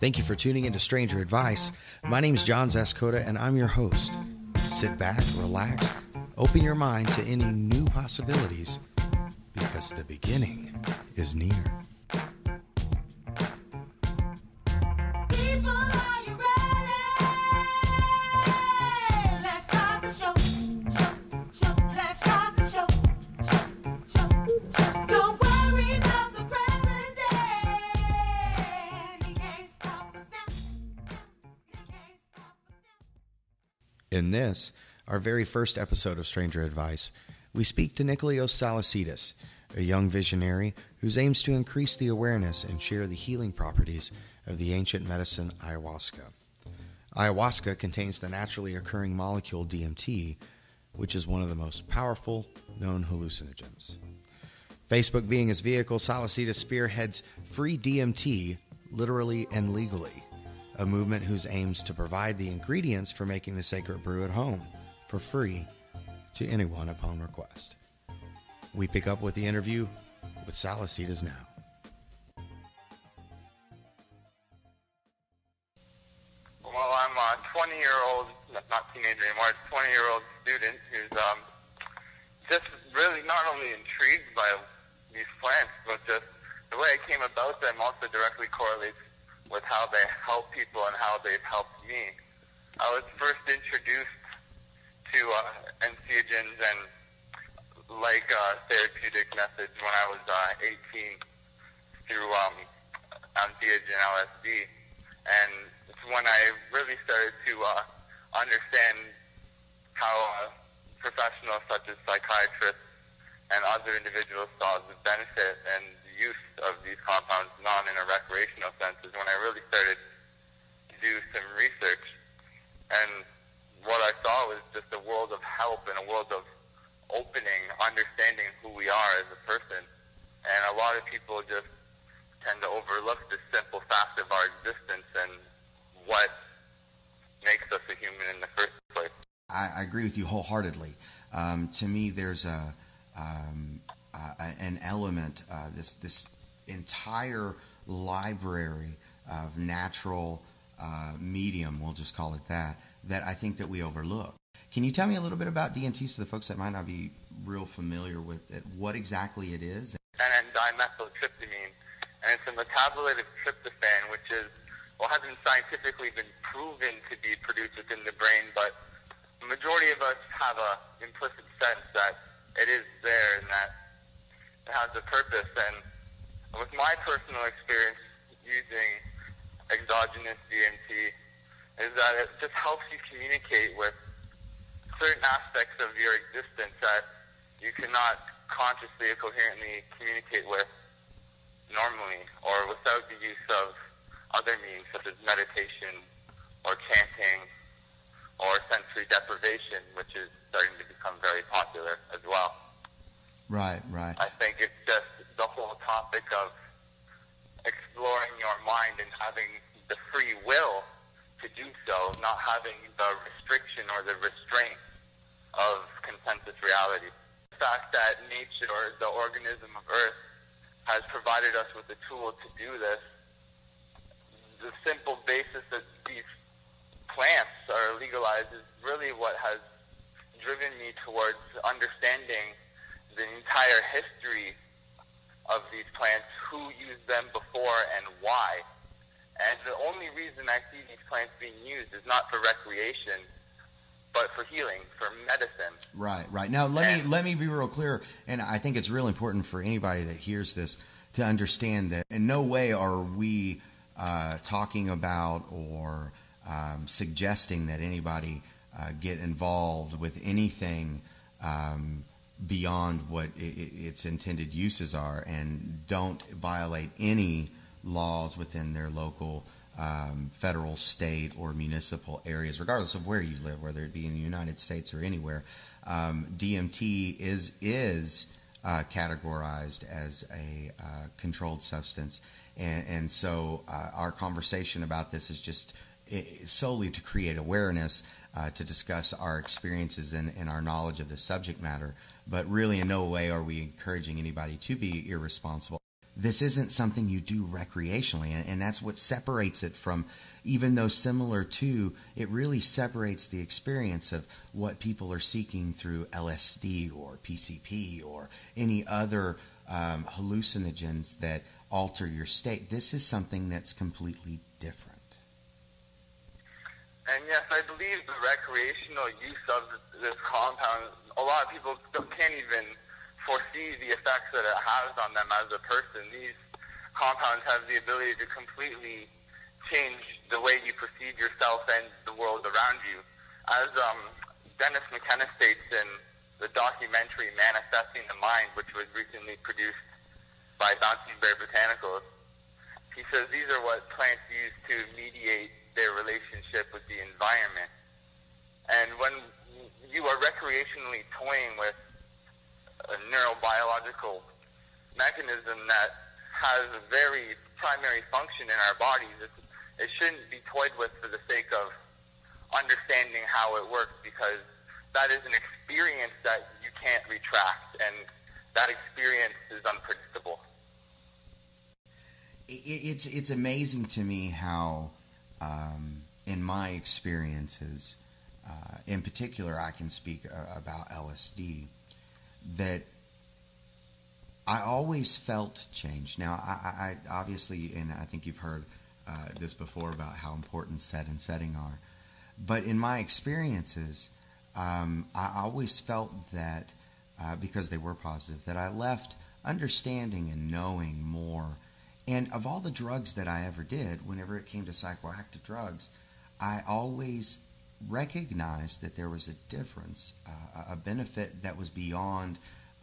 Thank you for tuning into Stranger Advice. My name is John Zaskoda, and I'm your host. Sit back, relax, open your mind to any new possibilities, because the beginning is near. In this, our very first episode of Stranger Advice, we speak to NIKOLAOS SALASSIDIS, a young visionary whose aims to increase the awareness and share the healing properties of the ancient medicine ayahuasca. Ayahuasca contains the naturally occurring molecule DMT, which is one of the most powerful known hallucinogens. Facebook being his vehicle, Salassidis spearheads Free DMT, literally and legally, a movement whose aims to provide the ingredients for making the sacred brew at home for free to anyone upon request. We pick up with the interview with Salassidis now. Well, I'm a 20-year-old, not teenager anymore, 20-year-old student who's just really not only intrigued by these plants, but just the way it came about them also directly correlates with how they help people and how they've helped me. I was first introduced to entheogens and therapeutic methods when I was 18 through entheogen LSD, and it's when I really started to understand how professionals such as psychiatrists and other individuals saw the benefit and use of these compounds, not in a recreational sense, is when I really started to do some research. And what I saw was just a world of help and a world of opening, understanding who we are as a person. And a lot of people just tend to overlook this simple fact of our existence and what makes us a human in the first place. I agree with you wholeheartedly. To me, there's an element, this entire library of natural medium, we'll just call it that I think that we overlook. Can you tell me a little bit about DMT so the folks that might not be real familiar with it, what exactly it is? And dimethyltryptamine, and it's a metabolite of tryptophan, which hasn't scientifically been proven to be produced within the brain, but the majority of us have a implicit sense that it is there and that it has a purpose. And with my personal experience using exogenous DMT is that it just helps you communicate with certain aspects of your existence that you cannot consciously or coherently communicate with normally or without the use of other means such as meditation or chanting or sensory deprivation, which is starting to become very popular as well. Right. I think it's just the whole topic of exploring your mind and having the free will to do so, not having the restriction or the restraint of consensus reality. The fact that nature, or the organism of Earth, has provided us with the tool to do this, the simple basis that these plants are legalized is really what has driven me towards understanding the entire history of these plants, who used them before and why. And the only reason I see these plants being used is not for recreation, but for healing, for medicine. Right. Now, let me be real clear, and I think it's real important for anybody that hears this to understand that in no way are we talking about or suggesting that anybody get involved with anything beyond what its intended uses are, and don't violate any laws within their local federal, state, or municipal areas, regardless of where you live, whether it be in the United States or anywhere. DMT is categorized as a controlled substance, and so our conversation about this is just solely to create awareness, to discuss our experiences and our knowledge of the subject matter, but really in no way are we encouraging anybody to be irresponsible. this isn't something you do recreationally, and that's what separates it from, even though similar to, it really separates the experience of what people are seeking through LSD or PCP or any other hallucinogens that alter your state. This is something that's completely different. And yes, I believe the recreational use of this compound, a lot of people can't even foresee the effects that it has on them as a person. These compounds have the ability to completely change the way you perceive yourself and the world around you. As Dennis McKenna states in the documentary Manifesting the Mind, which was recently produced by Bounty Bear Botanicals, he says these are what plants use to mediate their relationship with the environment. And when you are recreationally toying with a neurobiological mechanism that has a very primary function in our bodies, it shouldn't be toyed with for the sake of understanding how it works, because that is an experience that you can't retract, and that experience is unpredictable. It's amazing to me how, in my experiences, in particular, I can speak about LSD, that I always felt change. Now, I obviously, and I think you've heard this before about how important set and setting are, but in my experiences, I always felt that, because they were positive, that I left understanding and knowing more. And of all the drugs that I ever did, whenever it came to psychoactive drugs, I always recognized that there was a difference, a benefit that was beyond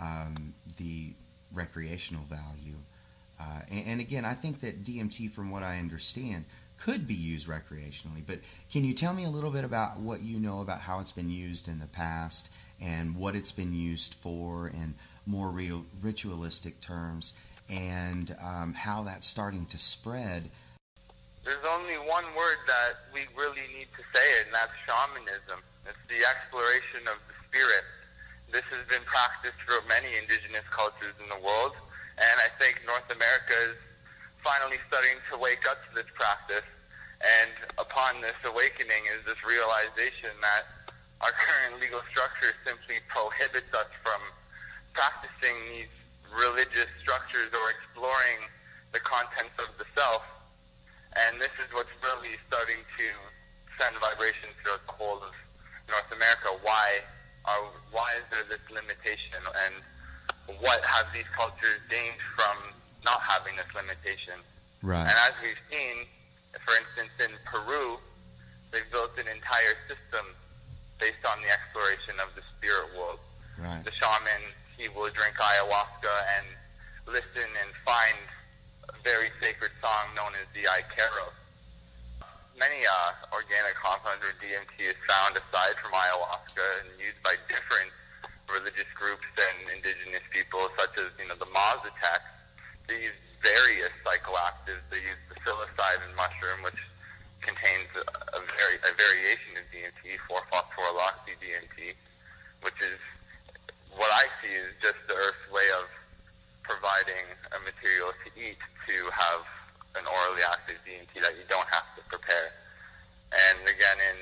the recreational value. And again, I think that DMT, from what I understand, could be used recreationally. But can you tell me a little bit about what you know about how it's been used in the past and what it's been used for in more ritualistic terms, and how that's starting to spread? There's only one word that we really need to say, and that's shamanism. It's the exploration of the spirit. This has been practiced for many indigenous cultures in the world, and I think North America is finally starting to wake up to this practice. And upon this awakening is this realization that our current legal structure simply prohibits us from practicing these religious structures or exploring the contents of the self. And this is what's really starting to send vibrations throughout the whole of North America. Why is there this limitation, and what have these cultures gained from not having this limitation? Right. And as we've seen, for instance, in Peru, they've built an entire system based on the exploration of the spirit world. Right. The shaman, he will drink ayahuasca and listen and find a very sacred song known as the Ikero. Many organic compounds, or DMT, is found aside from ayahuasca and used by different religious groups and indigenous people, such as, the Mazatec. They use various psychoactives. They use the psilocybin mushroom, which contains a variation of DMT, 4-phosphoroloxy DMT, which is what I see is just the Earth's way of providing a material to eat to have an orally active DMT that you don't have to prepare. And again, in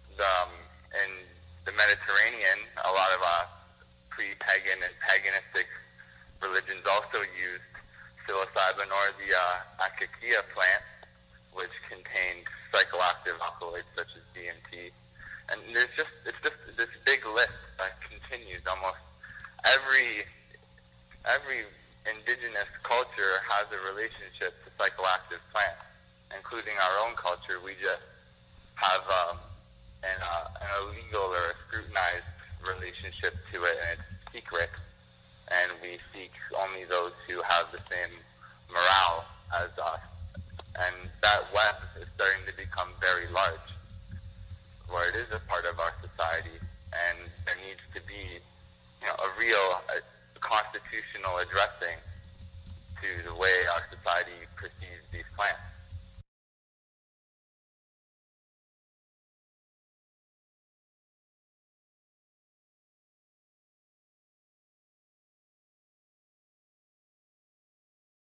the Mediterranean, a lot of pre-pagan and paganistic religions also used psilocybin, or the acacia plant, which contained psychoactive alkaloids such as DMT. And it's just this big list that continues. Almost every indigenous culture has a relationship to psychoactive plants, including our own culture. We just have an illegal or a scrutinized relationship to it, and it's secret. And we seek only those who have the same